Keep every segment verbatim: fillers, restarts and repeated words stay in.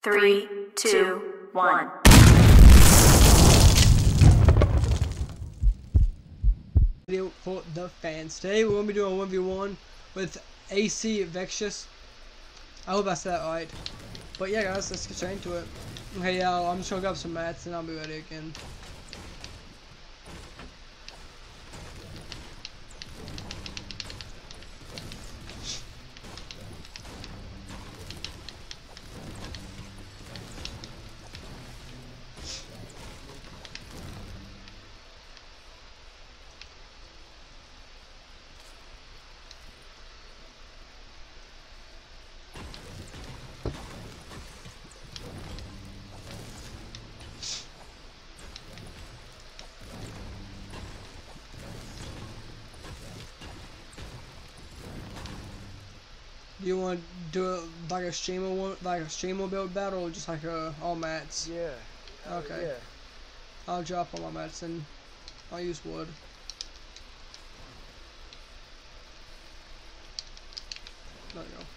Three, two, one. Video for the fans. Today we're going to be doing a one v one with A C Vexus. I hope I said that right. But yeah guys, let's get straight into it. Okay, yeah, I'm just going to grab some mats and I'll be ready again. You want to do it like a streamer one, like a streamer build battle, or just like a all mats? Yeah. Okay. Uh, yeah. I'll drop all my mats and I'll use wood. There you go.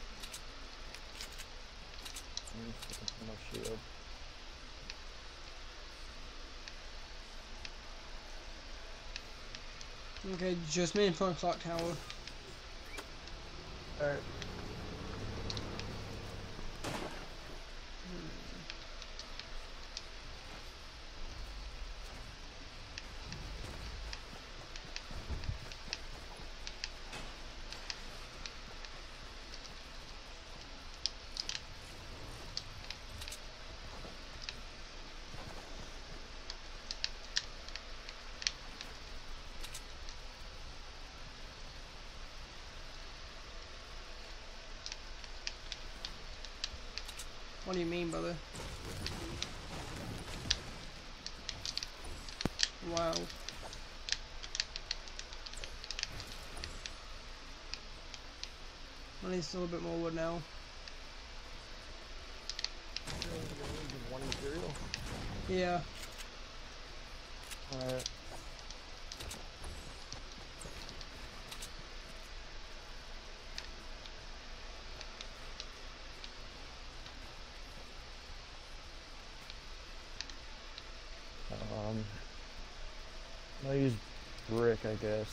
No shield. Okay, just me in front of clock tower. Alright. What do you mean, brother? Wow. I need a little bit more wood now. One material. Yeah. Alright. Um, I'll use brick, I guess.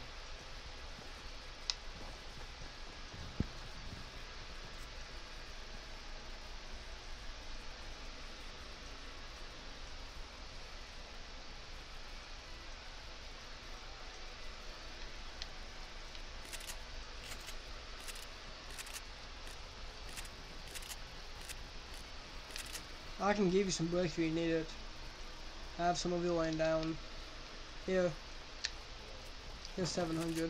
I can give you some brick if you need it. I have some of you laying down. Here. Here's seven hundred.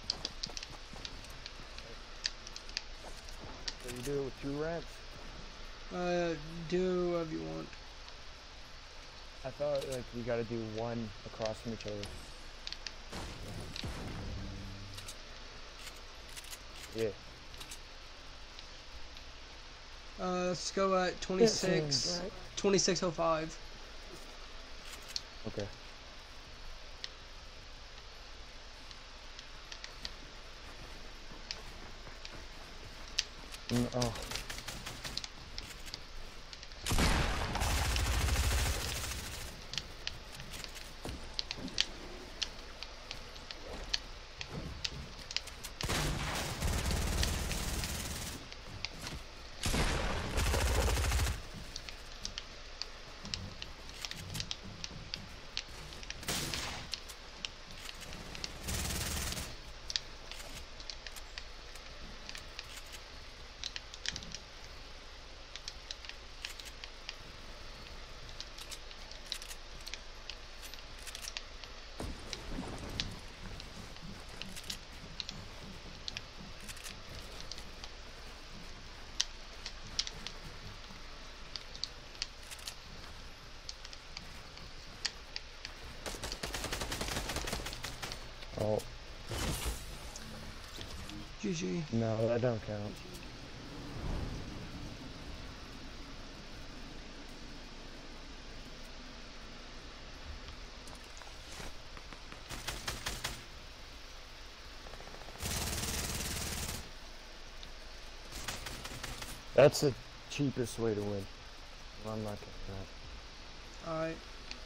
So you do it with two ramps? Uh, do whatever you want. I thought like we gotta do one across from each other. Yeah. Uh, let's go at twenty-six, Right. twenty-six oh five. Okay. Mm, oh. Oh. G G. No, that don't count. That's the cheapest way to win. I'm not getting that. Alright.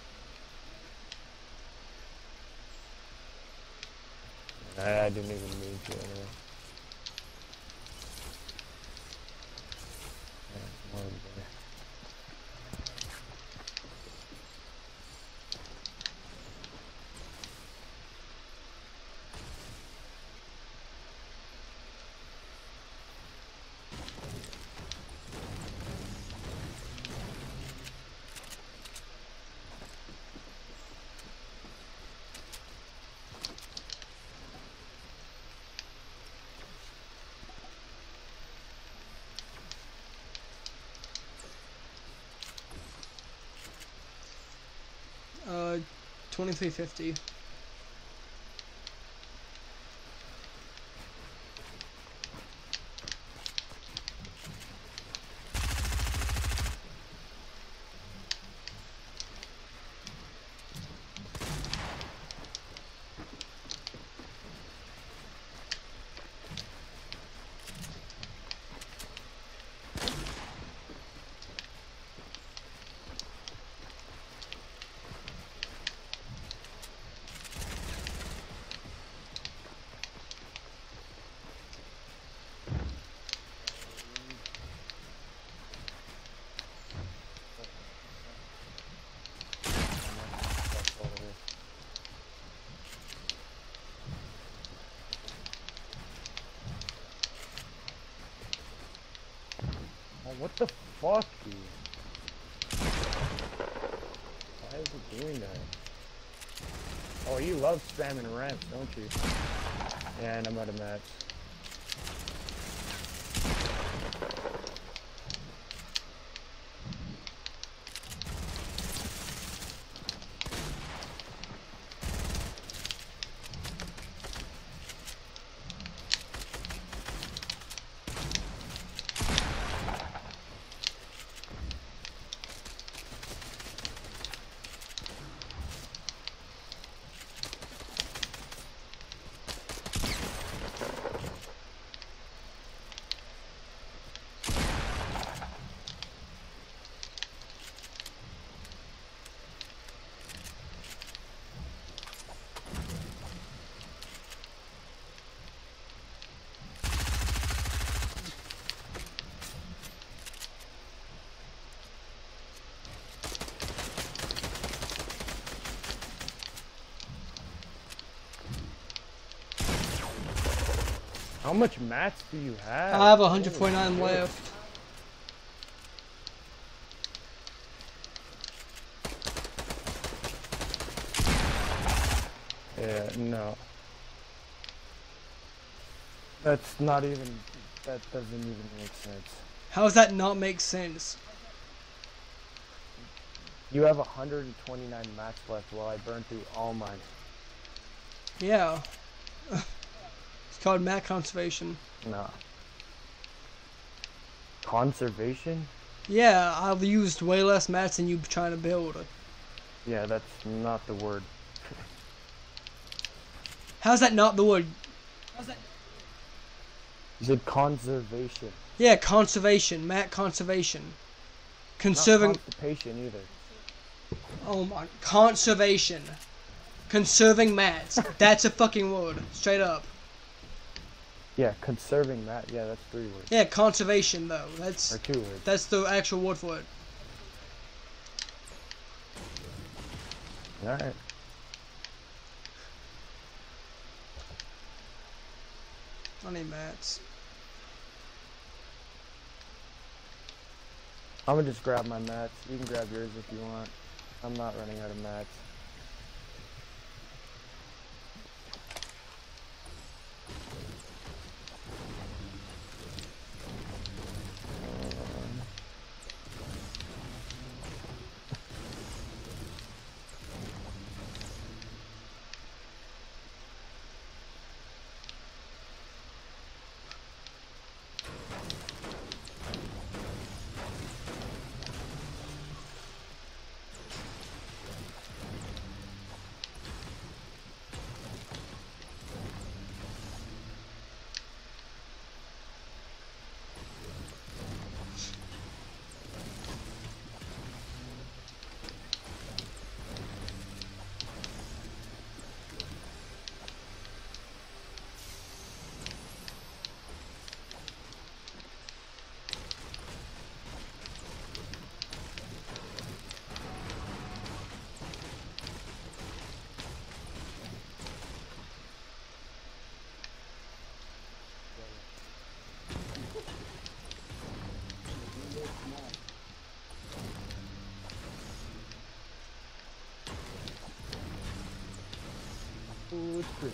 I, I didn't even mean to anyway. Yeah, more there. Uh, twenty-three fifty. Oh, what the fuck, dude? Why is it doing that? Oh, you love spamming ramps, don't you? Yeah, and I'm out of mats. How much mats do you have? I have one hundred forty-nine left. Yeah, no. That's not even, that doesn't even make sense. How does that not make sense? You have one hundred twenty-nine mats left while I burned through all mine. Yeah. It's called mat conservation. No. Conservation? Yeah, I've used way less mats than you trying to build. Yeah, that's not the word. How's that not the word? How's that? You said conservation. Yeah, conservation, mat conservation. Conserving. Not constipation either. Oh my, conservation. Conserving mats. That's a fucking word, straight up. Yeah, conserving mat. Yeah, that's three words. Yeah, conservation though. That's Or two words. that's the actual word for it. Alright. I need mats. I'm gonna just grab my mats. You can grab yours if you want. I'm not running out of mats. Good.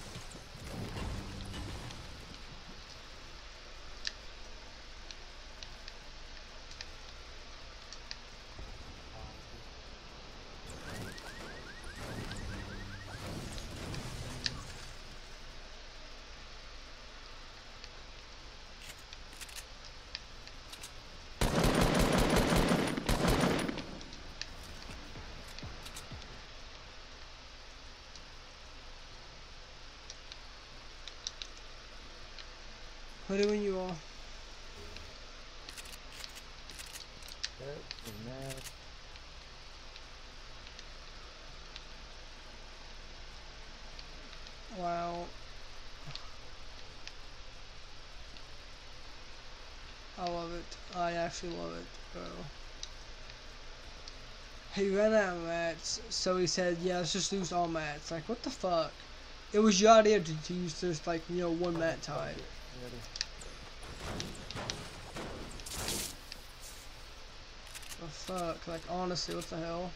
Put it when you are. That is mad. Wow. I love it. I actually love it, bro. He ran out of mats, so he said, yeah, let's just use all mats. Like, what the fuck? It was your idea to, to use just, like, you know, one mat type. The fuck? Like, honestly, what the hell?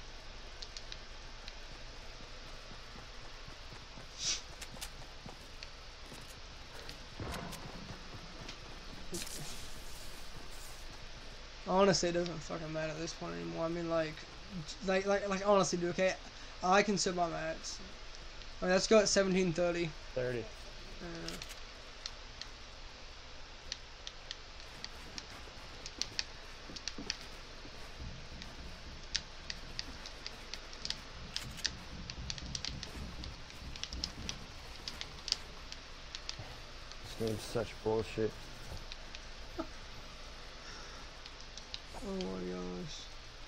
Honestly, it doesn't fucking matter at this point anymore. I mean, like, like, like, like, honestly, dude, okay? I can set my mats. Alright, let's go at seventeen thirty. thirty. Uh, This game's such bullshit. oh my gosh.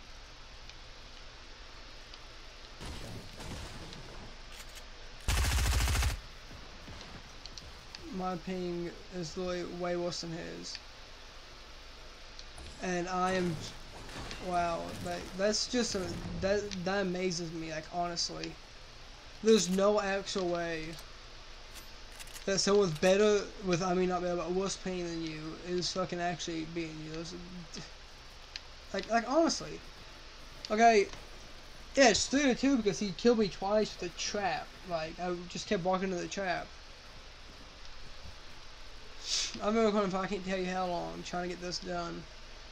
My ping is literally way worse than his. And I am, wow, like, that's just, a, that, that amazes me, like, honestly. There's no actual way that someone's better with, I mean, not better, but worse ping than you is fucking actually beating you. There's, like, like, honestly. Okay, yeah, it's three to two because he killed me twice with a trap. Like, I just kept walking into the trap. I've been recording for I can't tell you how long, trying to get this done.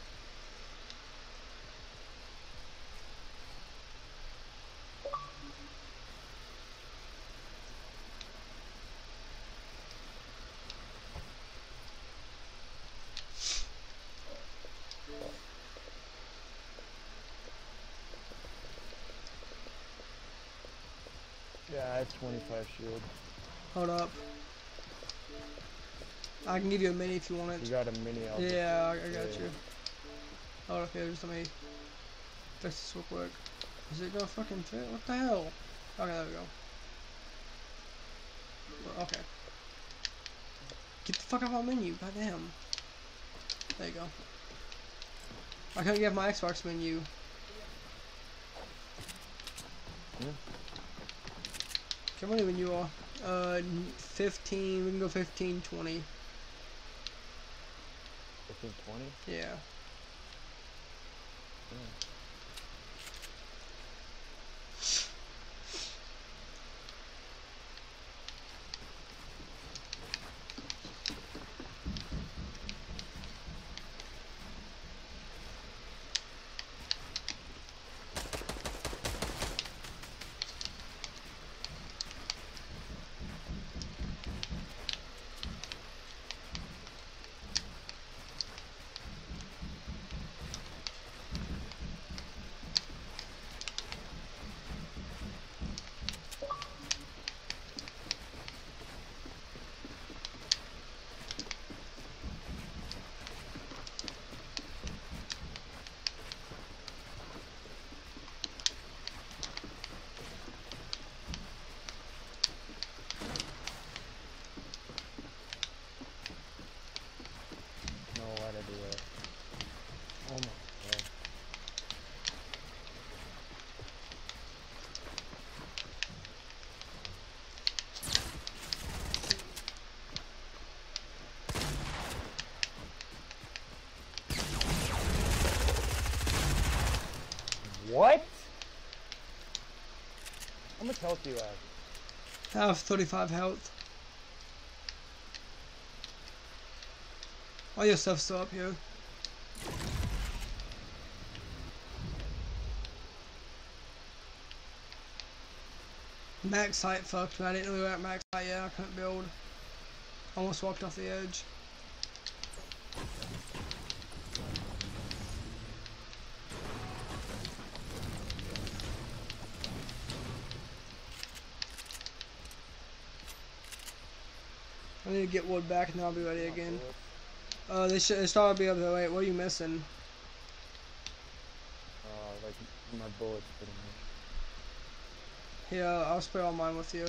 Yeah, I have twenty-five shield. Hold up. I can give you a mini if you want it. You got a mini out. Yeah, I, I got Yeah. you. Hold up here, just let me fix this real quick. Is it gonna fucking fit? What the hell? Okay, there we go. Well, okay. Get the fuck out of my menu, goddamn. There you go. I couldn't get my Xbox menu. Hmm? Come on, when you are. Uh, fifteen, we can go fifteen, twenty. fifteen, twenty? Yeah. Yeah. No, why did I do that? Oh my god. What? How much health do you have? I have thirty-five health. All your stuff's still up here. Max height fucked me. I didn't know we were at max height yet. I couldn't build. Almost walked off the edge. I need to get wood back and then I'll be ready again. Uh, they should start to be up there. Wait, what are you missing? Uh, like my bullets pretty much. Here, I'll spray all mine with you.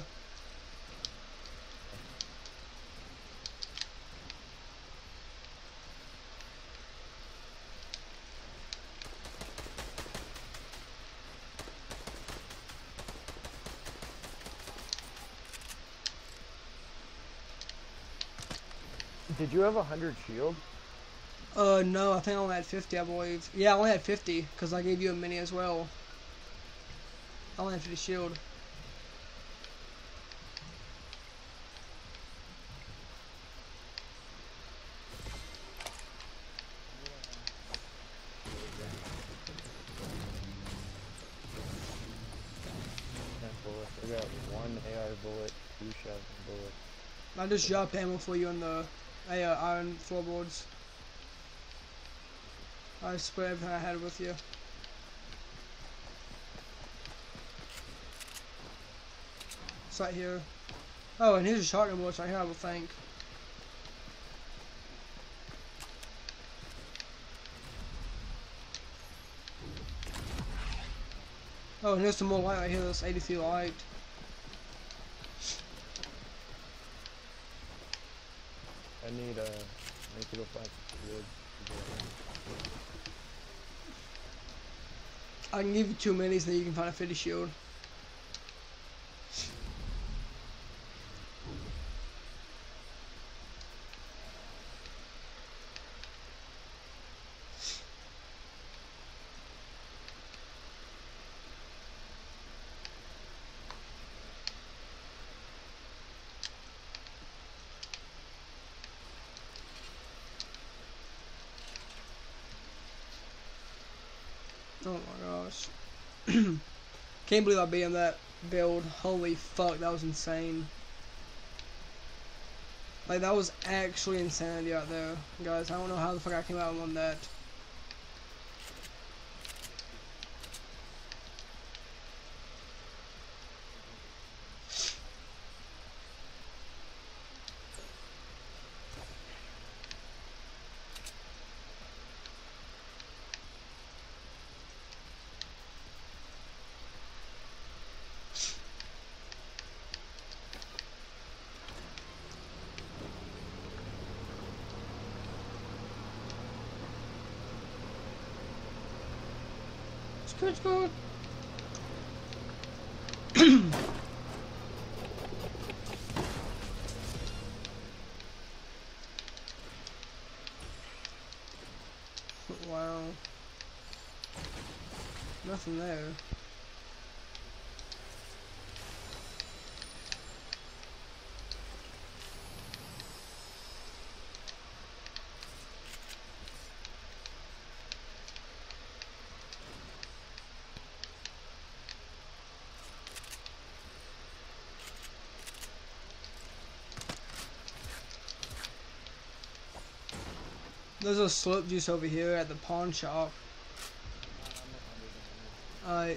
Did you have a hundred shield? Uh, no, I think I only had fifty, I believe. Yeah, I only had fifty, because I gave you a mini as well. I only had fifty shield. Ten bullets. I got one A R bullet, two shotgun bullets. I just dropped ammo for you on the uh, iron floorboards. I sprayed everything I had with you. It's right here. Oh, and here's a shotgun bullets right here, I would think. Oh, and here's some more light right here. That's eighty feet light. I need a. Uh, I need to go find some wood. I can give you two minis, then you can find a fifty shield. Oh my gosh. Can't believe I beat him that build. Holy fuck, that was insane. Like, that was actually insanity out there. Guys, I don't know how the fuck I came out and won that. Good, good. Wow. Nothing there. There's a slurp juice over here at the pawn shop. I.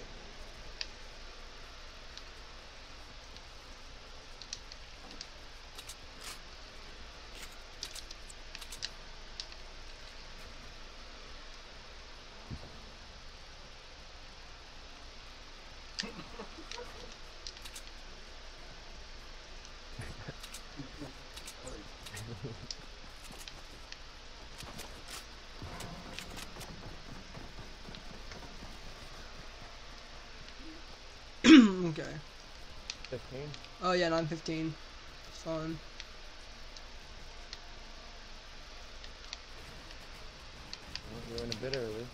Okay. Fifteen. Oh yeah, nine fifteen. Fun. Well, you're in a bit early.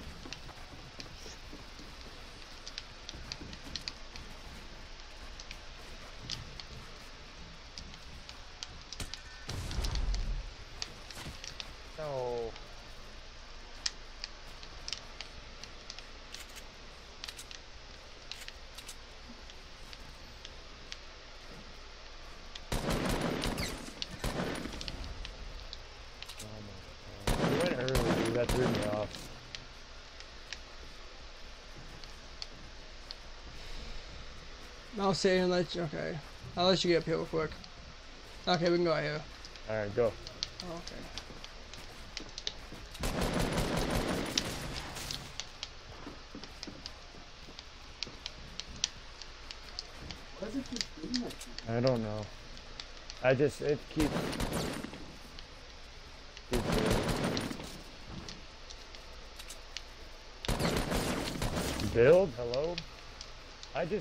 I'll sit here and let you. Okay. I'll let you get up here real quick. Okay, we can go out here. Alright, go. Okay. I don't know. I just, it keeps... keeps doing- Build? Hello? I just...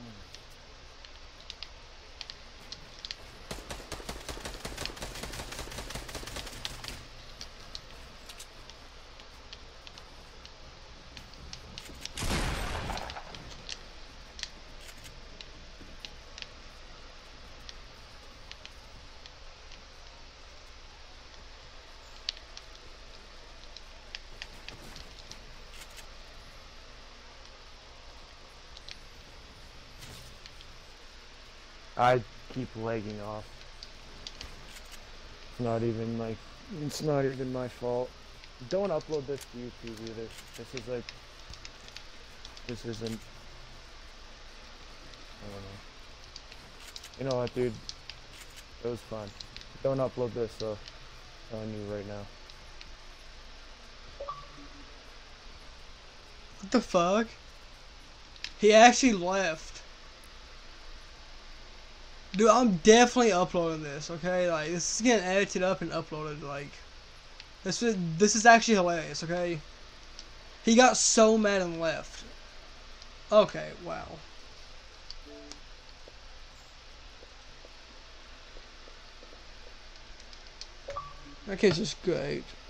I keep lagging off. It's not even like, it's not even my fault. Don't upload this to YouTube either. This is like, this isn't, I don't know. You know what, dude? It was fun. Don't upload this though. I'm telling you right now. What the fuck? He actually left. Dude, I'm definitely uploading this, okay? Like, this is getting edited up and uploaded, like... This is, this is actually hilarious, okay? He got so mad and left. Okay, wow. That kid's just great.